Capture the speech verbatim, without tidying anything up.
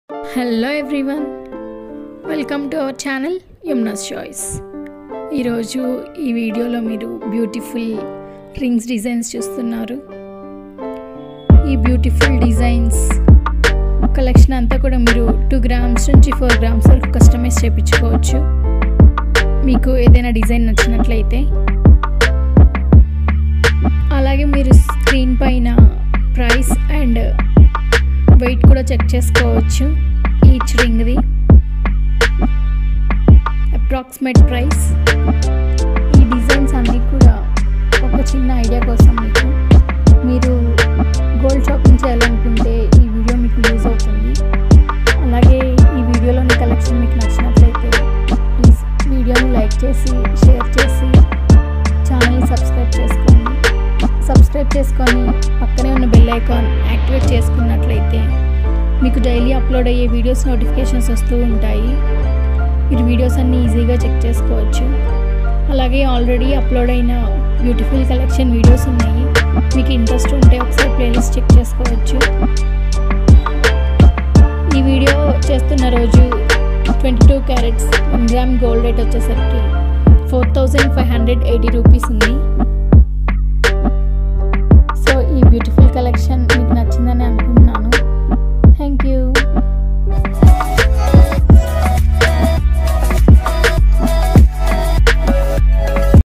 Hello everyone, welcome to our channel Yamuna's choice. ఈరోజు ఈ వీడియోలో మీరు బ్యూటిఫుల్ రింగ్స్ డిజైన్స్ చూస్తున్నారు. ఈ బ్యూటిఫుల్ డిజైన్స్ కలెక్షన్ అంతా కూడా మీరు టూ గ్రామ్స్ నుంచి ఫోర్ గ్రామ్స్ వరకు కస్టమైజ్ చేయించుకోవచ్చు. మీకు ఏదైనా డిజైన్ నచ్చినట్లయితే అలాగే మీరు స్క్రీన్ పైన ప్రైస్ అండ్ వెయిట్ కూడా చెక్ చేసుకోవచ్చు. ఈచ్ రింగ్ది అప్రాక్సిమేట్ ప్రైస్. ఈ డిజైన్స్ అన్నీ కూడా ఒక చిన్న ఐడియా కోసం మీకు మీరు గోల్డ్ షాపింగ్ చేయాలనుకుంటే ఈ వీడియో మీకు యూజ్ అవుతుంది. అలాగే ఈ వీడియోలోని కలెక్షన్ మీకు నచ్చినట్లయితే ప్లీజ్ వీడియోని లైక్ చేసి షేర్ చేసి ఛానల్ని సబ్స్క్రైబ్ చేసుకోండి. సబ్స్క్రైబ్ చేసుకొని పక్కనే ఉన్న బెల్ ఐకాన్ యాక్టివేట్ చేసుకున్నట్లయితే మీకు డైలీ అప్లోడ్ అయ్యే వీడియోస్ నోటిఫికేషన్స్ వస్తూ ఉంటాయి. మీరు వీడియోస్ అన్నీ ఈజీగా చెక్ చేసుకోవచ్చు. అలాగే ఆల్రెడీ అప్లోడ్ అయిన బ్యూటిఫుల్ కలెక్షన్ వీడియోస్ ఉన్నాయి. మీకు ఇంట్రెస్ట్ ఉంటే ఒకసారి ప్లేలిస్ట్ చెక్ చేసుకోవచ్చు. ఈ వీడియో చేస్తున్న రోజు twenty two carats one gram gold rate వచ్చేసరికి four thousand five hundred eighty rupees ఉంది. సో ఈ బ్యూటిఫుల్ కలెక్షన్ మీకు నచ్చింది